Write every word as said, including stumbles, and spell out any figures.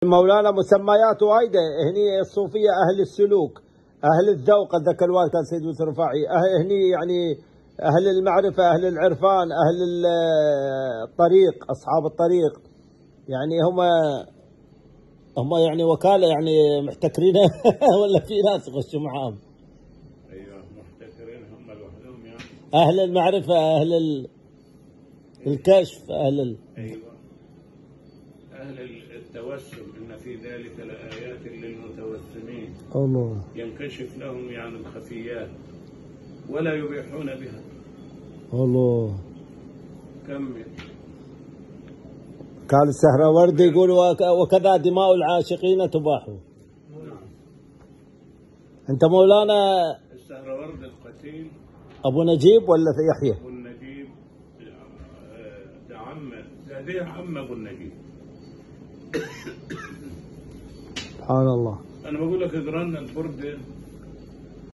مولانا مسميات وايده هني الصوفيه، اهل السلوك، اهل الذوق، اتذكر الوالد كان سيد يوسف الرفاعي، أهل هني يعني اهل المعرفه، اهل العرفان، اهل الطريق، اصحاب الطريق، يعني هم هم يعني وكاله يعني محتكرين ولا في ناس يخشوا معاهم؟ ايوه محتكرين هم لوحدهم يعني. اهل المعرفه، اهل ال... الكشف، اهل ال... ايوه اهل التوسم، ان في ذلك لآيات للمتوسمين. الله. ينكشف لهم يعني الخفيات ولا يبيحون بها. الله. كمل. قال السهروردي يقول وكذا دماء العاشقين تباح. نعم. انت مولانا السهروردي القتيل ابو نجيب ولا في يحيى؟ ابو النجيب ده عم ده عم ابو النجيب. سبحان الله. انا بقول لك اقرا لنا البرده